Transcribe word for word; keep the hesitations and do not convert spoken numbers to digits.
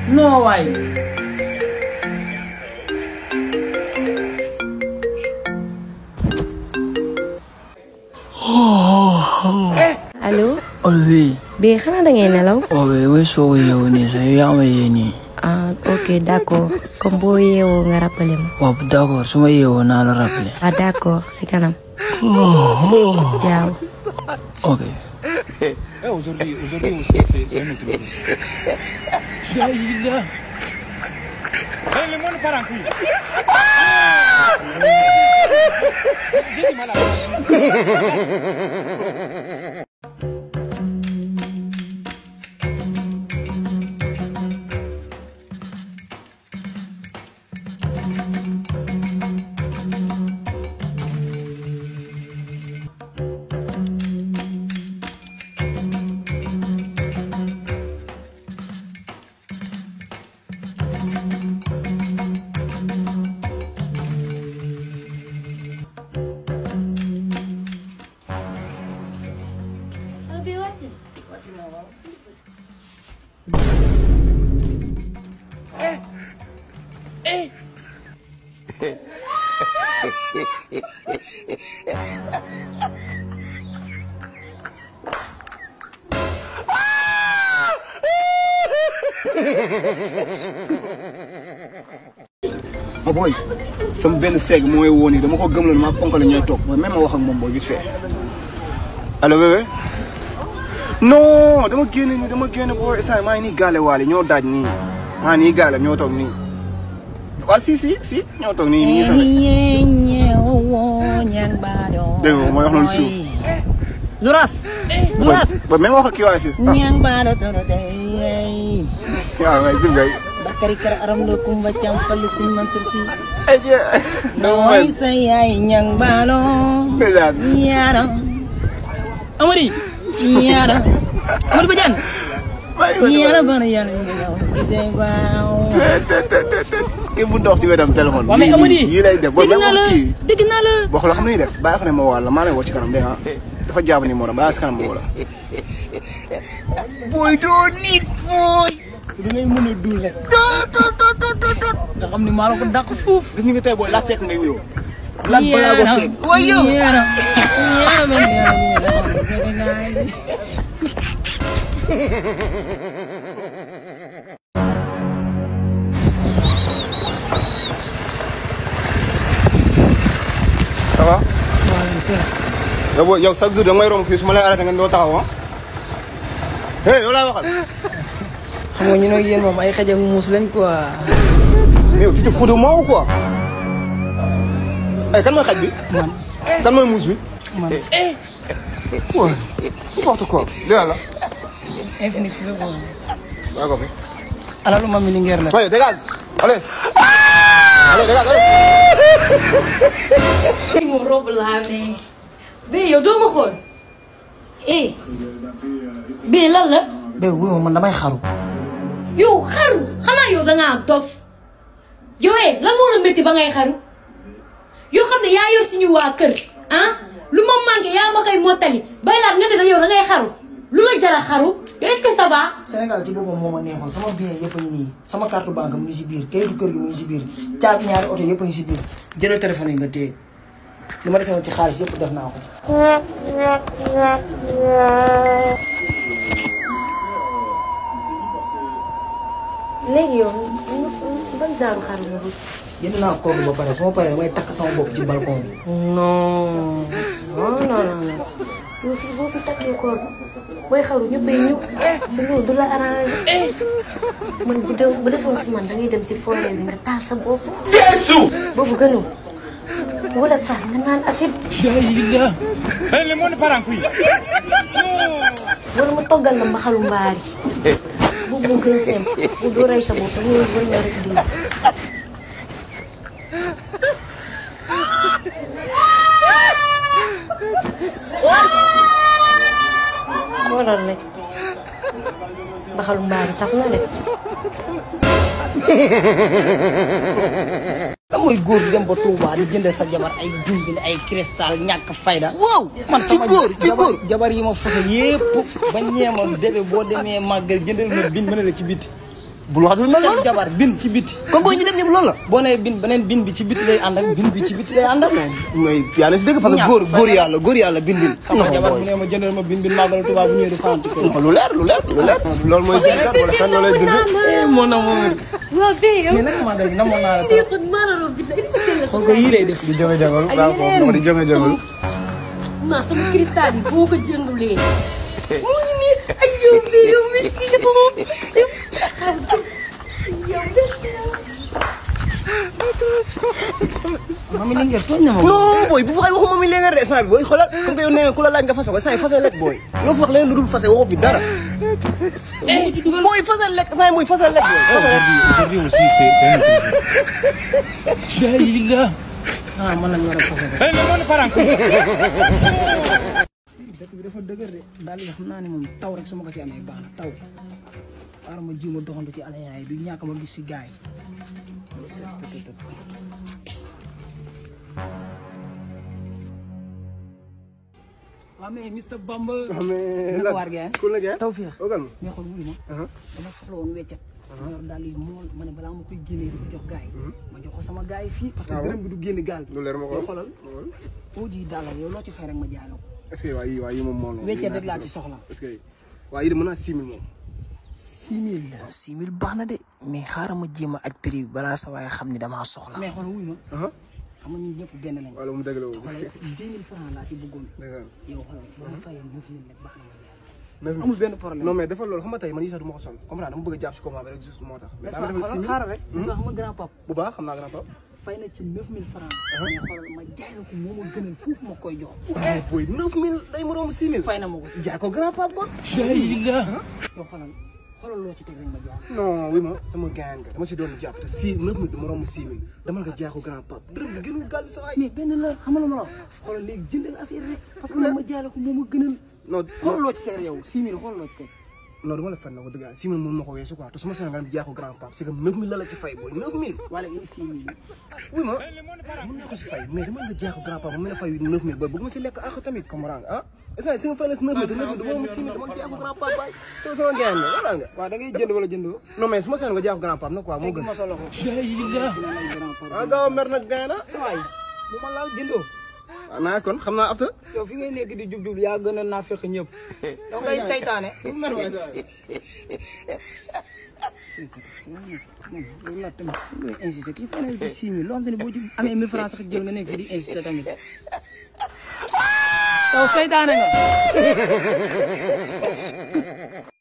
non waay. allo. oui. bii xanaa da ngay nelaw. waaw oui soo yeewoo nii sax yaa ma yee nii. ah ok d'accord comme boo yeewoo nga rappelé ma. waaw d'accord su ma yeewoo naa la rappelé. ah d'accord si kanam. jaaw. ok. aujourd'hui aujourd'hui c'est un autre jour. Hey, le monde part en couille. J'ai du mal à ma boy sama benn seeg mooy woo nii dama ko gëmloon maa ponkal ñooy toog mooy même ma wax ak moom booy vite fait. allo bébé non dama génn nii dama génn booy instant maa ngi nii gaale waale ñoo daaj nii maa nii gaale ñoo toog nii waaw si si si ñoo toog nii nii sonné. dégg nga mooy wax noonu suuf. Luras. Luras. ba même wax ak kii waaye fii. waaw waay si ngay. Bakari kara aram do kumba cam falli sin Mansur Si. ay jë. nooy sa yaay ñang baalo. ndeysaan. yaram. Amady. yaram. Amady Badiane. yaram bana yàlla ñu ngi ñëw. gisee waaw. kii bu ndox ci wetam téléphone. waaw mais Amady. yii lay def boo naa la kii. dégg naa la. boo xoolee xam nañu def bàyyi ko ne ma woo la maa lay woo ci kanam de ah dafa jàpp ni moo doon bàyyi si kanam ma woo la. booy doo nit booy. da ngay mën a dul rek. nga xam ni maa la ko dàq fuuf. gis nga tey booy la seek ngay wéyoo. la balaa ko seek. waaye yow yaram yaram yaram ça va. yow booy yow chaque jour da ngay romb fii su ma lay arrêté nga doo taxaw ah. hey yow laay waxal. xam nga ñu ne yéen moom ay xaj ak muus lañ quoi. mais yow tu te fous de moi ou quoi. ay kan mooy xaj bi. man kan mooy muus bi. man. waaw n'importe quoi. li la. Infinix la quoi. waaw ko fi. alalu mami li ngeer la. waaye dégage. allez. allez dégage allez. mu rob laa ne. bii yow doo ma xool. eh. bii lan la. bé wuyu man damay xaru. yow xaru xanaa yow dangaa dof. yow eh lan moo la métti ba ngay xaru. yoo xam ne yaa yor suñu waa kër ah lu ma manqué yaa ma koy mottali bay laat nga ne da yow da ngay xaru lu la jara xaru est-ce que ça va. Sénégal ci boppam moo ma neexoon sama bien yëpp a ngi nii sama carte banque mu ngi si biir kayitu kër gi mu ngi si biir caabi ñaari oto yëpp a ngi si biir jëlee téléphone yi nga téye li ma desewoon ci xaalis yëpp def naa ko. léegi yow ban genre xaru nga bëgg. jënd naa kooku ba pare su ma paree damay takk sama bopp ci balcon bi. non non non non yow fii boo fi takkee koor booy xaru ñëppay ñëw te loolu du la arrangé man bu dee bu desoon si man da ngay dem si forêt bi nga taal sa bopp. boobu gënu wala sax nga naan acide. Hey, le monde part en couille. wala ma toggal la mbaxalu mbaari boobu moo gën a simple bu doo rey sa bopp da ngay wër nga rek diw. xoolal rek mbaxalu mbaari saf na de. lan mooy góor di dem ba Touba di jëndal sa jabar ay dundin ay cristal ñàkk fayda. waaw man ci góor ci góor jabar yi ma fose yépp ba ñeema bébé boo demee màggal jëndal ma bin mën a la ci biti bul wax dul mel noonu jabar bin ci biti comme booy ñu dem ñëpp loolu la boo nee bin beneen bin bi ci biti lay ànd ak bin bi ci biti lay ànd ak mais yaa na si dëgg parce que góor góor yàlla góor yàlla bin bin sama jabar bu ne ma jëndal ma bin bin màggal tubaab bu ñëwee du fanti ko lu leer lu leer lu leer loolu mooy seen wala fan loolu lay dund mon amour waa bee yow mais nag màggal gi namoon naa la lii xut maanaam bi la xool ko yii lay def di jonge jongal waaw foofu dama di jonge jongal ma sama cristal yi boo ko jëndulee mu ngi nii ay yow bee yow merci dafa moom mami Linguère tooñ na ma non booy bu fa waxu mami Linguère de instant bi booy xoolal comme que yow nee nga ku la laaj nga fase ko instant yi fase lekk booy loo fa wax leneen lu dul fase waxu fi dara booy fase lekk instant yi mooy fase lekk booy Aujourd'hui aussi, c'est c'est un autre jour. ah man lañu war a fase Eh, mais mon parent. dëkk bi dafa dëgër de daal yi xam naa ne moom taw rek su ma ko ci amee baax na taw xaaral ma ji ma doxantu ci alayaay du ñàkk ma gis fi gaay waaw mais mister Bamba mais naka waar gee ku la gee taw fii ogal ma mais xool wuyu ma dama soxla woon weccet ma yor daal yi mool ma ne balaa ma koy génnee di ko jox gaay ma jox ko sama gaay fii parce que dërëm bi du génn gaal lu leer ma ko xoolal oo ji daal yow loo ci fay rek ma jaay la ko est-ce que waa yi waa yi moom moo noonu weccet rek laa ci soxla est-ce que waa yi de mën naa six mille moom six mille waaw six mille baax na de mais xaaral ma jéem a aj prix bi balaa sa waaye xam ni damaa soxla mais xool wuyu ma xam nga ñun ñëpp benn lañ wala mu dëgg la xoolal deux mille francs laa ci bëggoon yow xoolal boo ma fayee neuf mille rek baax na ma jaay amul benn problème non mais dafa loolu xam nga tey man yi sax du ma ko sol comme dama bëgg a jàpp si combat bi rek juste moo tax mais dama defal six mille xaaral rek xam nga grand pap bu baax xam naa grand pap fay na ci neuf mille francs mais xoolal ma jaay la ko moo ma gënal foofu ma koy jox booy neuf mille day moroom six mille fay na ma ko ci jaay ko grand pap kon yow xoolal xoolal loo ci teg rek ma jaay non oui ma sama gaañ nga dama si doon jàpp te six neuf mille du moroom six mille dama nga jaay ko grand pap dërëm bi gënul gàll sa waay mais benn la xamal ma la xoolal léegi jëndal affaire rek parce que ma jaay la ko moo ma gënal non xoolal loo ci teg yow six mille xoolal loo ci teg non dama la fen na ko dëgg six mille mën ma ko weesu quoi te su ma seen nga dem jaay ko grand pap c'est que neuf mille la la ci fay booy neuf mille wala indi six mille oui ma mën naa ko si fay mais dama nga jaay ko grand pap ma mën a fay neuf mille booy bëgg ma si lekk ak tamit comprendre nga ah est-ce si nga fay la si neuf mille te neuf mille du ma six mille dama jaay ko grand pap baay te sama gaañ la wala nga waaw da ngay jënd wala jëndoo non mais su ma seen nga jaay ko grand pap nag quoi moo gën ma sa loxo ah gaaw a mer nag gaañ na sa waay bu ma laal jëndoo waaw naa kon xam naa afta yow fi ngay nekk di jub jub yaa gën a naa fekk ñëpp yow ngay saytaane mer waay loolu la tamit ngay insisté kii fa nekk di six mille loo xam ne boo ci amee mille francs sax jël nga nekk fi di insisté tamit yow saytaane nga